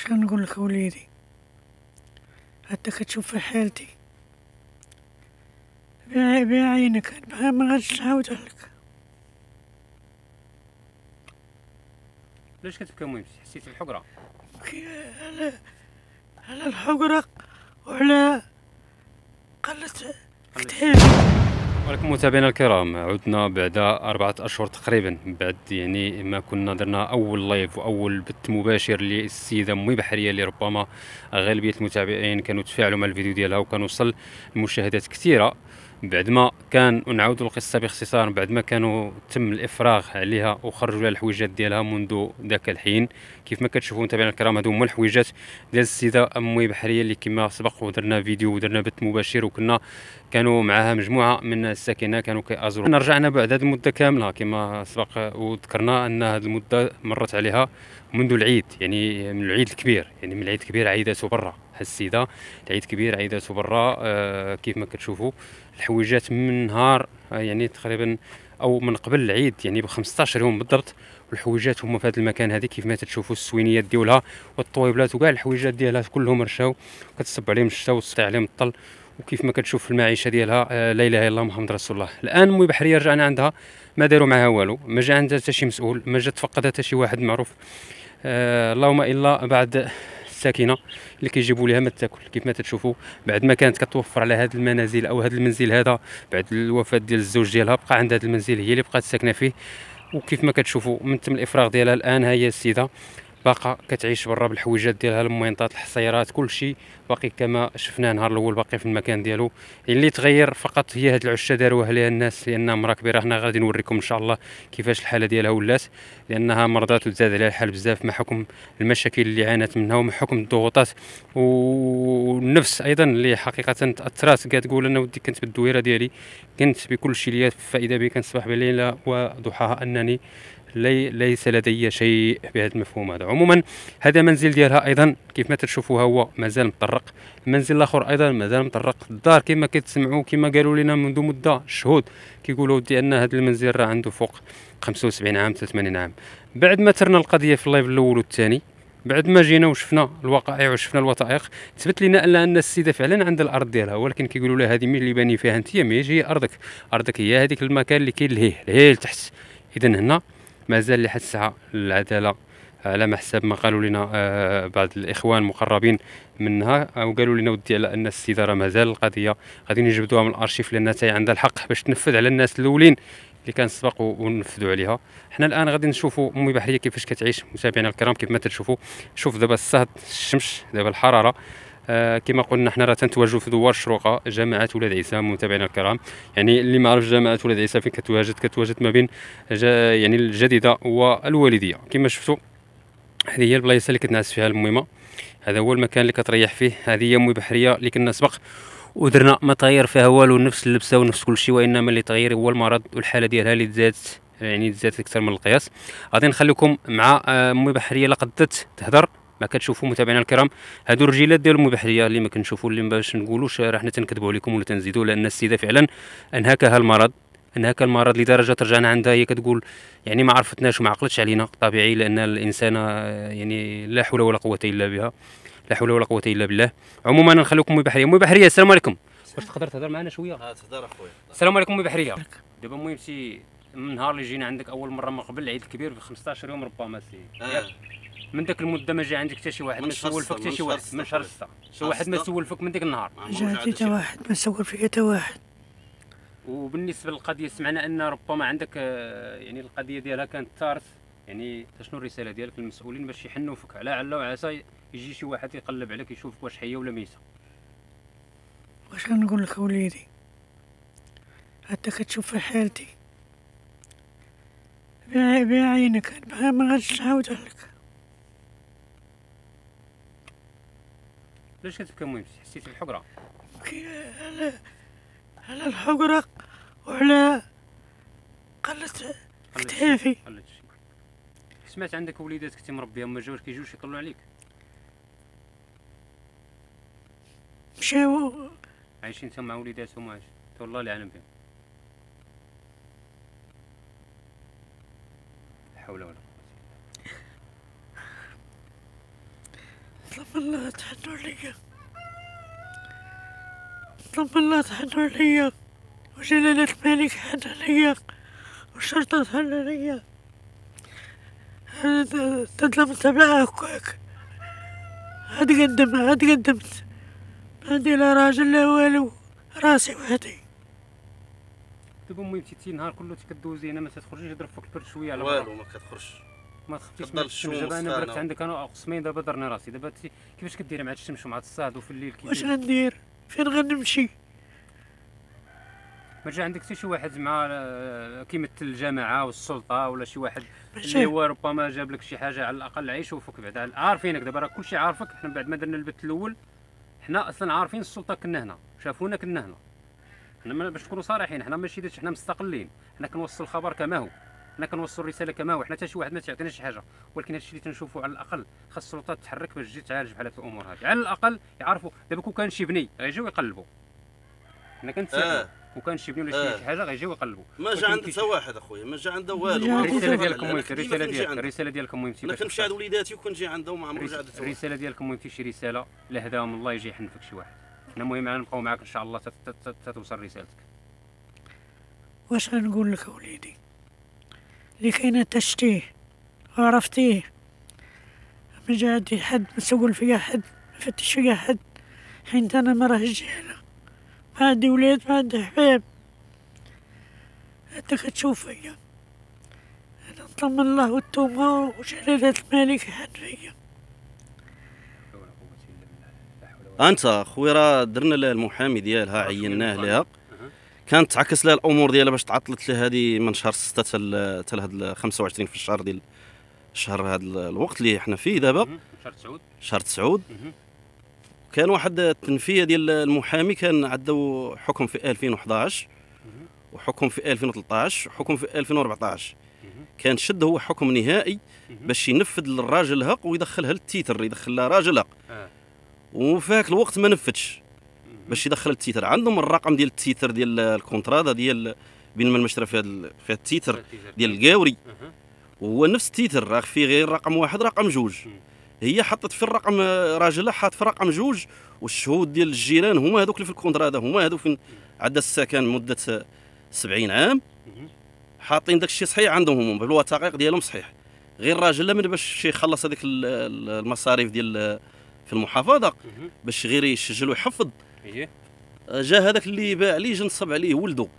واش غنقول لك وليدي؟ انت كتشوف في حالتي، بيع عينك، ما غاديش نعاودها لك. علاش كتبكى المهم؟ حسيتي بالحقره؟ على الحقرة وعلى قلة كتافي. ولكم متابعينا الكرام، عدنا بعد 4 أشهر تقريبا، بعد يعني ما كنا درنا اول لايف واول بث مباشر للسيده مي بحريه اللي ربما غالبيه المتابعين كانوا تفاعلوا مع الفيديو ديالها وكان وصل لمشاهدات كثيره. بعد ما كان نعاودوا القصه باختصار، بعد ما كانوا تم الافراغ عليها وخرجوا لها الحويجات ديالها منذ ذاك الحين. كيف ما كتشوفوا متابعينا الكرام، هذو هما الحويجات ديال السيده مي بحريه اللي كما سبق ودرنا فيديو ودرنا بث مباشر، وكنا كانوا معها مجموعه من الساكنه كانوا كيأزروا. رجعنا بعد هذه المده كامله كما سبق وذكرنا ان هذه المده مرت عليها منذ العيد، يعني من العيد الكبير، يعني من العيد الكبير عيدته برا السيده. العيد الكبير عيدته برا. كيف ما كتشوفوا الحويجات من نهار يعني تقريبا او من قبل العيد، يعني ب 15 يوم بالضبط. والحويجات هما في هذا المكان هذه كيف ما تشوفوا السوينيات ديالها والطويبلات وكاع الحويجات ديالها كلهم رشاو، كتصب عليهم الشتا وتسطي عليهم الطل. وكيف ما كتشوف في المعيشه ديالها لا اله الا الله محمد رسول الله. الان مي بحريه رجعنا عندها، ما داروا معها والو، ما جا عندها حتى شي مسؤول، ما جا تفقدها حتى شي واحد معروف. اللهم الا بعد الساكنه اللي كيجيبوا لها ما تاكل. كيف ما تشوفوا بعد ما كانت كتوفر على هذه المنازل او هذا المنزل هذا، بعد الوفاه ديال الزوج ديالها بقى عندها هذا المنزل هي اللي بقات ساكنه فيه. وكيف ما كتشوفوا من تم الافراغ ديالها الان، ها هي السيده باقا كتعيش برا بالحويجات ديالها، الموينطات، الحصيرات، كل شيء باقي كما شفناه نهار الاول، باقي في المكان ديالو. اللي تغير فقط هي هاد العشه داروها ليها الناس لانها مرا كبيره. هنا غادي نوريكم ان شاء الله كيفاش الحاله ديالها ولات، لانها مرضات وتزاد عليها الحال بزاف مع حكم المشاكل اللي عانت منها ومع حكم الضغوطات والنفس ايضا اللي حقيقه تاثرات. كتقول انا ودي كنت بالدويره ديالي، كنت بكل شيء ليا، فاذا بي كنصبح بالليل وضحاها انني ليس لدي شيء بهذا المفهوم هذا. عموما هذا منزل ديالها ايضا كيف ما تشوفوها هو مازال مطرق، المنزل الاخر ايضا مازال مطرق. الدار كما كتسمعوا كما قالوا لنا منذ مده شهود، كيقولوا ودي ان هذا المنزل راه عنده فوق 75 عام 83 عام. بعد ما ترنا القضيه في اللايف الاول والثاني، بعد ما جينا وشفنا الوقائع وشفنا الوثائق، تثبت لنا ان السيده فعلا عندها الارض ديالها، ولكن كيقولوا لها هذه مين اللي باني فيها انت؟ ماشي هي ارضك، ارضك هي هذيك المكان اللي كاين لهيه لتحت. اذا هنا مازال لحد الساعه العداله على ما حسب ما قالوا لنا بعض الاخوان مقربين منها، او قالوا لنا ودي على ان السيده راه مازال القضيه غادي نجبدوها من الارشيف لانها حتى عندها الحق باش تنفذ على الناس الاولين اللي كان سبقوا ونفذوا عليها. حنا الان غادي نشوفوا امي بحريه كيفاش كتعيش. متابعينا الكرام كيف ما تشوفوا، شوف دابا الصهد، الشمس، دابا الحراره. كما قلنا حنا راه تنتواجدوا في دوار الشروقه، جامعه ولاد عيسى متابعينا الكرام. يعني اللي ما عرفش جامعه ولاد عيسى فين كتواجد ما بين يعني الجديده والوالديه. كما شفتوا هذه هي البلايصه اللي كتنعس فيها الميمه، هذا هو المكان اللي كتريح فيه. هذه هي مي بحريه اللي كنا سبق ودرنا ما تغير فيها والو، نفس اللبسه ونفس كل شيء، وانما اللي تغير هو المرض والحاله ديالها اللي تزادت، يعني تزادت اكثر من القياس. غادي نخليكم مع مي بحريه لا قدت تهضر. ما كتشوفوا متابعينا الكرام هادو الرجيلات ديال مي بحريه اللي ما كنشوفوا، اللي باش نقولوش راه حنا تنكذبوا عليكم ولا تنزيدوا، لان السيده فعلا انهكها المرض، انهك المرض لدرجه رجعنا عندها هي كتقول يعني ما عرفتناش وما عقلتش علينا. طبيعي لان الانسان يعني لا حول ولا قوه الا بها، لا حول ولا قوه الا بالله. عموما نخليكم مي بحريه. مي بحريه السلام عليكم، واش تقدر تهضر معنا شويه؟ تهضر اخويا. السلام عليكم مي بحريه. دابا المهم سي من النهار اللي جينا عندك اول مره من قبل العيد الكبير ب 15 يوم ربما سي من داك المده ما جا عندك حتى شي واحد ما سول فيك حتى شي واحد من شهر 6 شي واحد ما سول فيك من ديك النهار؟ ما جا عندي حتى واحد، ما سول فيا حتى واحد. وبالنسبه للقضيه سمعنا ان ربما عندك يعني القضيه ديالها كانت تارث، يعني شنو الرساله ديالك للمسؤولين باش يحنوا فيك على علا وعسى يجي شي واحد يقلب عليك يشوفك واش حيه ولا ميته؟ واش غنقول لك وليدي؟ انت كتشوف في حالتي، بيع عينك، ما غاديش نعاودها لك. علاش كتبكى المهم؟ حسيتي بالحقره؟ على الحقرة وعلى قلة كتافي. سمعت عندك وليدات كنتي مربيهم ما جاوش كيجيوش يطلوا عليك؟ مشاو عايشين انت مع وليداتهم عايش والله اللي اعلم بهم. لا حول ولا قوه. طلب الله تحنوا عليا، طلب الله تحنوا عليا، وجلالة الملك حن عليا، والشرطة تحن عليا. تظلمت بلا هكاك، عاد قدمت، ما عندي لا راجل لا والو، راسي وحدي. دابا المهم تي نهار كله تكدوزي هنا ما تخرجيش يضرب فيك البرد شويه على والو ما كتخرجش، ما تخفتيش كتضل الشمس انا برات سخانة. عندك انا قسمين دابا درني راسي دابا كيفاش كديري مع الشمس ومع الصهد وفي الليل واش غندير؟ فين غنمشي؟ ما جا عندك حتى شي واحد مع كيمثل الجماعه والسلطه ولا شي واحد ما اللي جا. هو ربما جاب لك شي حاجه على الاقل عيش وفوق بعدا عارفينك دابا راه كلشي عارفك. حنا بعد ما درنا البث الاول حنا اصلا عارفين السلطه كنا هنا، شافونا كنا هنا. حنا باش نكونوا صريحين حنا ماشي حنا مستقلين، حنا كنوصل الخبر كما هو، حنا كنوصل الرساله كما هو. حنا حتى شي واحد ما تعطينا شي حاجه، ولكن هادشي اللي تنشوفوا على الاقل خاص السلطات تحرك باش تجي تعالج بحال هاد الامور هذه. على الاقل يعرفوا دابا كون كان شي بني غيجيو يقلبوا، حنا كنتسائلوا كون كان شي بني ولا شي حاجه غيجيو يقلبوا. ما جا عند حتى واحد اخويا، ما جا عنده ما والو. جا الرساله ديالكم أنا مهم، ديما كنجي عنده. الرساله ديالكم مهم انا كنمشي عند وليداتي وكنجي عنده وما عمرو جا عند حتى واحد. الرساله ديالكم مهم شي رساله لا هداهم الله يجي يحنفك شي واحد. حنا المهم غنبقاو معاك ان شاء الله تتوصل رسالتك. واش غنقول لك وليدي؟ اللي كاينه تشتيه وعرفتيه، ما جا عندي حد، ما تسول فيا حد، ما فتش فيا حد، حيت انا مرة رجالة، ما عندي ولاد، ما عندي حباب. انت كتشوف فيا انا نطمن الله والتومة وجلالة الملك حن فيا. انت اخويا راه درنا لها المحامي ديالها، عيناه لها، كانت تعكس لها الامور ديالها باش تعطلت لها هذه من شهر 6 حتى لهاد 25 في الشهر ديال الشهر، هذا الوقت اللي حنا فيه دابا شهر 9. كان واحد التنفيه ديال المحامي، كان عنده حكم في 2011 وحكم في 2013 وحكم في 2014. كان شد هو حكم نهائي باش ينفذ للراجل الهق ويدخلها للتيتر، يدخل لها راجل هق، وفي هاك الوقت ما نفذش باش يدخل التيتر. عندهم الرقم ديال التيتر ديال الكونترا بين من المشترى في هذا التيتر ديال القاوري، وهو نفس التيتر راه فيه غير رقم واحد رقم جوج. هي حطت في الرقم راجلها حاط في رقم جوج، والشهود ديال الجيران هما هذوك اللي في الكونترا هذا، هما هذوك فين عدى السكن مده 70 عام، حاطين داك الشيء صحيح عندهم هما بالوثائق ديالهم صحيح. غير الراجل لا من باش يخلص هذيك المصاريف ديال في المحافظه باش غير يسجل ويحفظ، جا هذاك اللي باع ليه جا نصب عليه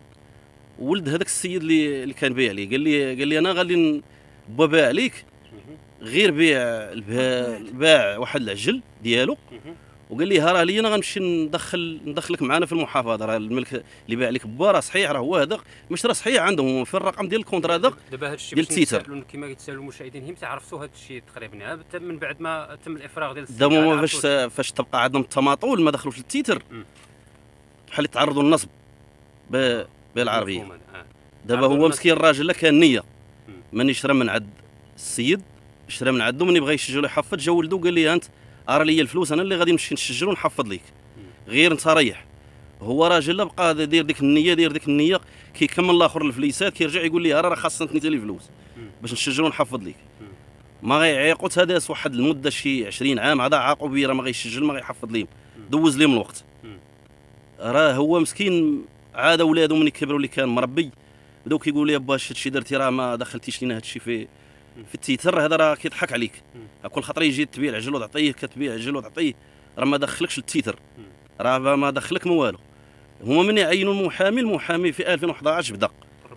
ولد هذاك السيد اللي كان بايع ليه، قال لي انا غادي باع عليك غير بيع باع واحد العجل ديالو، وقال لي ها راه لي انا غنمشي ندخلك معنا في المحافظه، راه الملك اللي باع لك با راه صحيح، راه هو هذاك مش راه صحيح عندهم في الرقم ديال الكونترا هذاك دابا هادشي ديال التيتر. كما كيتسالوا المشاهدين، هي متى عرفتوا هذا الشيء تقريبا من بعد ما تم الافراغ ديال دابا فاش تبقى عندهم التماطل ما دخلوش للتيتر بحال اللي تعرضوا للنصب بالعربيه. دابا هو مسكين الراجل لا كان نيه ماني شرا من عند السيد، شرا من عنده، ملي بغى يسجل يحفظ جا ولده قال لي انت ارى لي الفلوس انا اللي غادي نمشي نسجل ونحفظ ليك، غير انت ريح. هو راجل لا بقى دير ديك النيه كيكمل الاخر الفليسات، كيرجع يقول لي راه خاصنا تنيت لي فلوس باش نسجل ونحفظ ليك. ما غيعيقوا هذا واحد المده شي 20 عام هذا عاقوا بيه، راه ما غيسجل ما غيحفظ ليهم، دوز ليهم الوقت. راه هو مسكين عاد ولادو ملي كبروا اللي كان مربي بداو كيقول لي با هادشي درتي راه ما دخلتيش لينا هادشي في التيتر هذا، راه كيضحك عليك. كل خطره يجي تبيع العجل وتعطيه، كتبيع العجل وتعطيه، راه ما دخلكش للتيتر، راه ما دخلك ما والو. هما من يعينوا المحامي في 2011 بدا،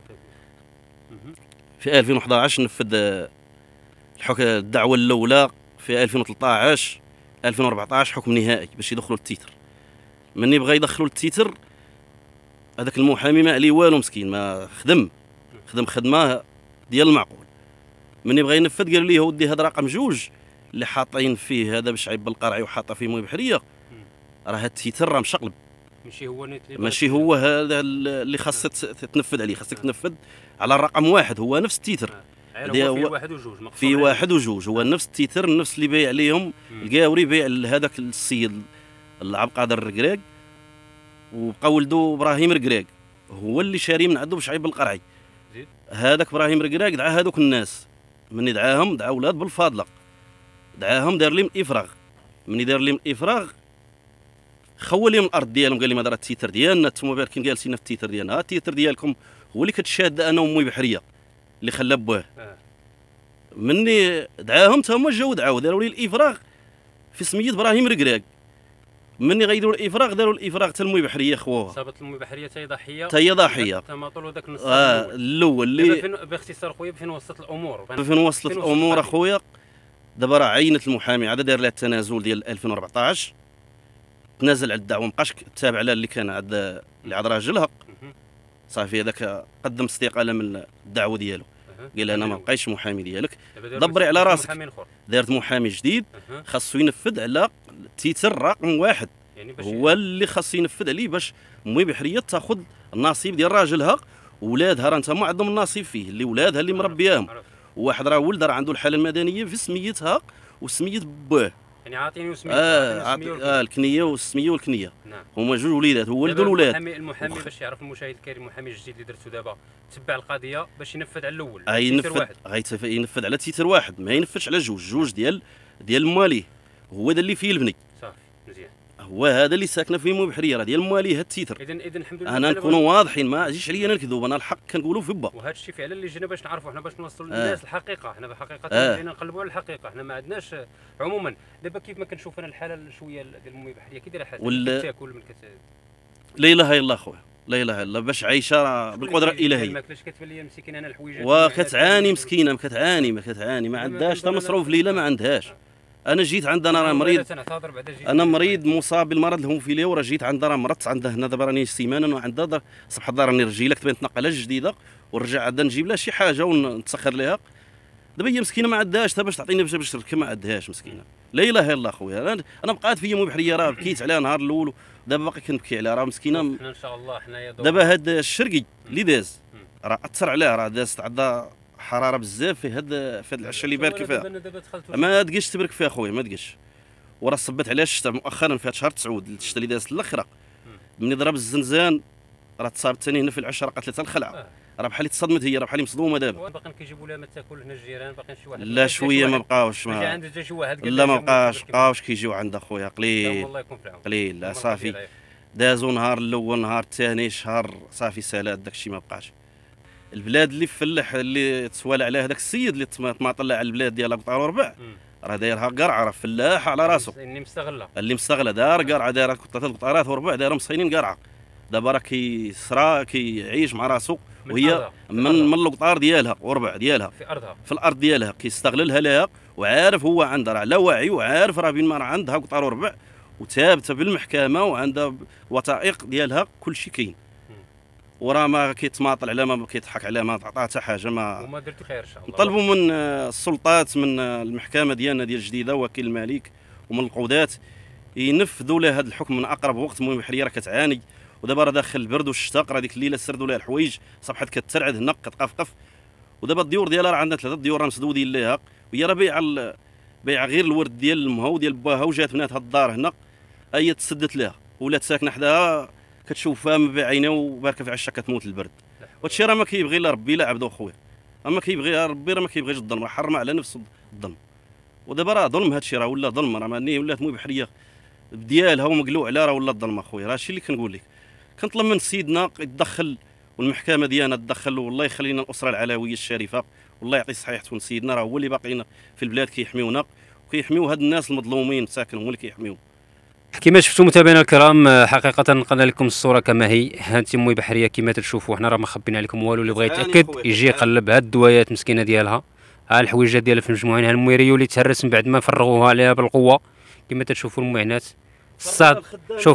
في 2011 نفذ الدعوه الاولى، في 2013 2014 حكم نهائي باش يدخلوا التيتر. مني بغى يدخلوا التيتر هذاك المحامي ما عليه والو مسكين، ما خدم خدمه ديال المعقول. مني بغى ينفذ قالوا لي ودي هذا رقم جوج اللي حاطين فيه هذا باش عيب القرعي وحاطه فيه مويه بحريه، راه هاد التيتر راه مشقلب، ماشي هو هذا اللي خاصك تنفذ عليه، خاصك تنفذ على الرقم واحد، هو نفس التيتر. هو في واحد وجوج، هو نفس التيتر، نفس اللي بايع عليهم القاوري، بايع لهذاك السيد العبد القادر الركراك، وبقى ولده ابراهيم الركراك هو اللي شاري من عنده باش عيب القرعي. هذاك ابراهيم الركراك دعا هذوك الناس، من دعا اولاد بالفاضله، دعاهم دار لهم افراغ من دار لهم الافراغ خول لهم الارض ديالهم، قال لهم هذا راه التيتر ديالنا، نتوما باركين جالسين في التيتر ديالنا، التيتر ديالكم هو اللي كتشاد انا وامي بحريه اللي خلى باه. مني دعاهم تا هما جاو داروا لي الافراغ في سميه ابراهيم ركراك. مني غيديروا الافراغ داروا الافراغ حتى المي بحريه خوها، صابت المي بحريه حتى هي ضحيه، التماطل وداك النص الاول اللي باختصار خويا فين وصلت الامور، اخويا. دابا راه عينت المحامي عاد دار لها التنازل ديال 2014، تنازل على الدعوه، مابقاش تابع لها اللي كان عند اللي عاد راجلها صافي. هذاك قدم استقاله من الدعوه ديالو، قال انا ما بقايش محامي ديالك، دبري على راسك. دارت محامي جديد خاصو ينفذ على التيتر رقم 1، يعني هو اللي خاص ينفذ عليه باش امي بحريه تاخذ النصيب ديال راجلها. ولادها راه انت ما عندهم النصيب فيه، اللي ولادها اللي مربياهم. واحد راه ولد راه عنده الحاله المدنيه في سميتها وسميه باه، يعني عاطيني وسميه الكنيه والسميه والكنيه. نعم. هما جوج وليدات، هو ولد الولاد. المحامي باش يعرف المشاهد الكريم، المحامي الجديد اللي درتو دابا تبع القضيه باش ينفذ على الاول، ينفذ على تيتر واحد، ما ينفذش على جوج ديال مواليه. هو هذا اللي فيه البني صافي مزيان، هو هذا اللي ساكنه في مو بحريه، راه ديال مواليه التيتر. اذا الحمد لله انا نكونوا واضحين، ما تجيش عليا انا الكذوب، انا الحق كنقولوا في با. وهذا الشيء فعلا اللي جينا باش نعرفوا حنا، باش نوصلوا للناس الحقيقه. حنا بحقيقه جينا نقلبوا على الحقيقه، حنا ما عندناش عموما. دابا كيف ما كنشوف انا الحاله شويه ديال المي بحريه كي دايره حالتها، تاكل من لا اله الا الله خويا، لا اله الا الله، باش عايشه بالقدره الالهيه. الماكلاش كتبان لي مسكينه انا الحويجات وكتعاني مسكينه، كتعاني ما عندهاش حتى مصروف ليله، ما عندهاش. انا جيت عندنا راه مريض، انا مريض مصاب بالمرض الهوموفيليا، وراه جيت عندها راه مرضت عندها هنا دابا راني سيمانه وعندها صبح الدار راني رجيله كتبان تنقلها جديده، ورجع عندها نجيب لها شي حاجه ونتسخر لها. دابا هي مسكينه ما عندهاش حتى باش تعطيني باش تركب، ما عندهاش مسكينه. لا اله الا الله خويا، انا بقات فيا مو بحريه، راه بكيت عليها نهار الاول، دابا باقي كنبكي عليها، راه مسكينه. حنا ان شاء الله حنايا دابا هاد الشرقي اللي داز راه اثر عليها، راه دازت عندها حراره بزاف في هاد العشاء اللي بارك فيها، ما تقيش تبرك فيها خويا، ما تقيش. وراه صبت عليها الشتاء مؤخرا في هاد شهر 9 الشتاء اللي دازت الاخره، ملي ضرب الزنزان راه تصابت ثاني هنا في العشاء، راه قتلتها الخلعه، راه بحال تصدمت هي، راه بحال مصدومه دابا. باقيين كيجيبوا لها ما تاكل هنا الجيران، باقيين شي واحد لا شويه ما بقاوش، لا ما بقاوش كيجيو عندها خويا، قليل الله يكون في العون، قليل. لا صافي دازوا نهار الاول، نهار الثاني، شهر صافي سالات، داكشي ما بقاش. البلاد اللي فلح اللي تسوال على هذاك السيد اللي طلع على البلاد ديال قطار وربع، راه دايرها قرعه، راه فلاحه على راسو، اللي مستغله دار قرعه، دايره قطارات وربع، دايره مصينين قرعه. دابا راه كيسرى كيعيش مع راسو، وهي من القطار ديالها وربع ديالها في الارض ديالها كيستغللها لها، وعارف هو عندها راه على وعي، وعارف راه بين ما راه عندها قطار وربع وثابته بالمحكمه وعندها وثائق ديالها، كل شيء كاين، وراه ما كيتماطل على ما كيضحك على ما تعطى حتى حاجه. ما وما درتي خير ان شاء الله. نطلبوا من السلطات، من المحكمه ديالنا ديال جديده وكيل الملك ومن القضاة ينفذوا لها هذا الحكم من اقرب وقت. المهم البحريه راه كتعاني، ودابا راه داخل البرد والشتاء، راه ديك الليله سردوا لها الحوايج، صبحت كترعد هنا كتقفقف. ودابا الديور ديالها راه عندها 3 ديور راه مسدودين ليها، وهي راه بايعه غير الورد ديال امها وديال باها، وجات بنات هاد الدار هنا هي تسدت لها، ولات ساكنه حداها كتشوفها بعينها وباركه في عشا كتموت البرد. وهادشي راه ما كيبغي لا ربي لا عبدو خويا، اما كيبغي ربي، راه ما كيبغيش الظلم، راه حرم على نفسه الظلم. ودابا راه ظلم، هادشي راه ولا ظلم، راه ماني ولات مو بحريه بديالها ومقلوع عليها، راه ولا الظلم اخويا. راه هادشي اللي كنقول لك، كنطلب من سيدنا يتدخل، والمحكمه ديالنا تدخل، والله يخلينا الاسره العلويه الشريفه، والله يعطي صحيحته سيدنا، راه هو اللي باقينا في البلاد كيحميونا وكيحميو هاد الناس المظلومين ساكنهم، هو اللي كيحميو. كما شفتوا متابعينا الكرام، حقيقه نقلنا لكم الصوره كما هي. هانتي مي بحريه كما تشوفوا، حنا راه ما خبينا عليكم والو، اللي بغى يتاكد يجي يقلب هاد الدوايات مسكينه ديالها، ها الحويجات ديالها في مجموعين، ها المويريو اللي تهرس من بعد ما فرغوها عليها بالقوه كما تشوفوا المعاناه الصاد.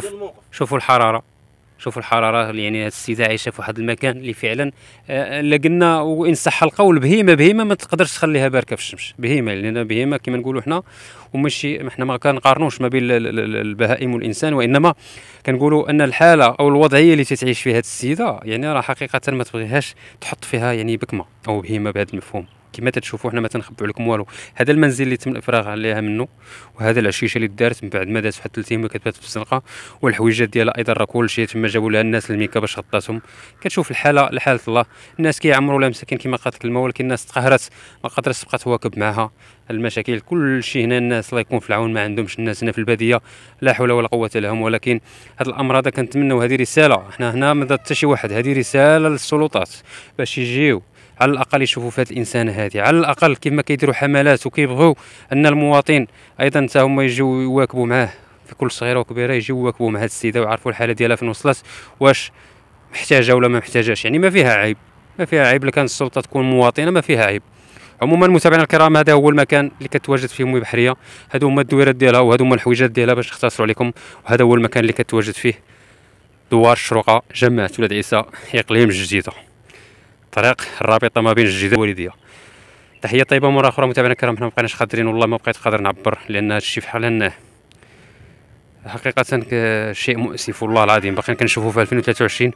شوفوا الحراره، شوفوا الحراره، يعني هاد السيده عايشه في واحد المكان اللي فعلا الا قلنا وان صح القول بهيمه ما تقدرش تخليها باركه في الشمس، بهيمه، لان بهيمه كما نقولوا حنا، وماشي حنا ما كنقارنوش ما بين البهائم والانسان، وانما كنقولوا ان الحاله او الوضعيه اللي تتعيش فيها هاد السيده يعني راه حقيقه ما تبغيهاش تحط فيها يعني بكمه او بهيمه بهذا المفهوم. كما تتشوفوا حنا ما تنخبوا لكم والو. هذا المنزل اللي تم الافراغ عليها منه، وهذا العشيشه اللي دارت من بعد ما دازت واحد 3 ايام وكتبات في الزنقه، والحويجات ديالها ايضا راه كلشي تما جابوا لها الناس الميكا باش غطاتهم. كتشوف الحاله لحاله الله، الناس كيعمروا لها مساكن كما قالت الماء، ولكن الناس تقهرت ما قدرتش تبقى تواكب معها المشاكل. كلشي هنا الناس الله يكون في العون، ما عندهمش الناس هنا في الباديه لا حول ولا قوه لهم. ولكن هذا الامر هذا كنتمنوا، هذه رساله، حنا هنا ما ضد حتى شي واحد، هذه رساله للسلطات باش يجيو على الاقل يشوفوا في هذه الانسانه هذه، على الاقل كما كيديروا حملات وكيبغوا ان المواطن ايضا حتى هما يجيو يواكبوا معاه في كل صغيره وكبيره، يجيو يواكبوا مع هذه السيده ويعرفوا الحاله ديالها فين وصلت، واش محتاجه ولا ما محتاجاش. يعني ما فيها عيب، ما فيها عيب. لكان السلطه تكون مواطنه ما فيها عيب. عموما متابعينا الكرام، هذا هو المكان اللي كتواجد فيه أمي بحريه، هادو هما الدويرات ديالها وهادو هما الحويجات ديالها باش نختصروا عليكم. وهذا هو المكان اللي كتواجد فيه دوار الشروقه، جامعه ولاد عيسى، اقليم الجديده، طريق الرابطه ما بين الجديده والوالديه. تحيه طيبه مره اخرى متابعينا الكرام. حنا ما بقيناش قادرين، والله ما بقيت قادر نعبر، لان هذا الشيء فحال انه حقيقه شيء مؤسف والله العظيم. باقيين كنشوفوا في 2023،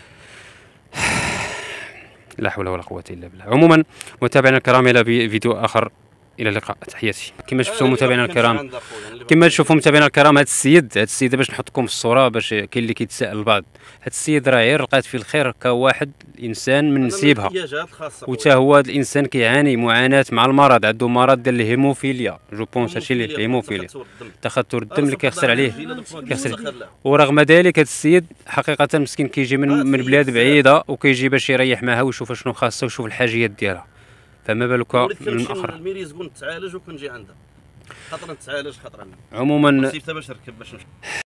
لا حول ولا قوه الا بالله. عموما متابعينا الكرام، الى فيديو اخر، الى اللقاء، تحياتي. كما شفتوا متابعينا الكرام، كما تشوفوا متابعينا الكرام، هذا السيد باش نحطكم في الصوره، باش كاين اللي كيتساءل البعض، هذا السيد راه غير لقات فيه الخير كواحد انسان من نسيبها، وتا هو هذا الانسان كيعاني معاناه مع المرض، عنده مرض ديال الهيموفيليا، جو بونس هادشي اللي الهيموفيليا، تخثر الدم اللي كيخسر عليه، ورغم ذلك هذا السيد حقيقه مسكين كيجي من بلاد بعيده وكيجي باش يريح معها ويشوف شنو خاصه ويشوف الحاجيات ديالها، فما بالك من الاخر. الميريز كنت تعالج وكنجي عندها، خاطر نتعالج خاطر عندها. عموما سيفتها باش نركب باش